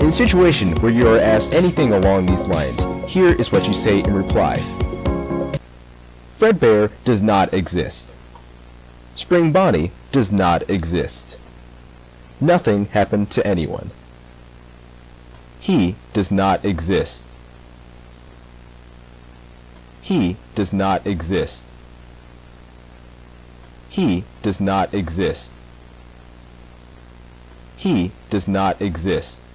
In a situation where you are asked anything along these lines, here is what you say in reply. Fredbear does not exist. Spring Bonnie does not exist. Nothing happened to anyone. He does not exist. He does not exist. He does not exist. He does not exist.